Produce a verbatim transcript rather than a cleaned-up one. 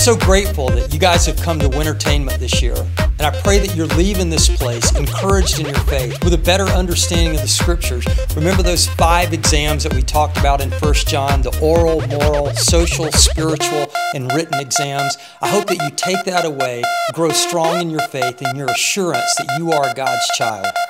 so grateful that you guys have come to Wintertainment this year, and I pray that you're leaving this place encouraged in your faith with a better understanding of the Scriptures. Remember those five exams that we talked about in First John, the oral, moral, social, spiritual, and written exams. I hope that you take that away, grow strong in your faith, and your assurance that you are God's child.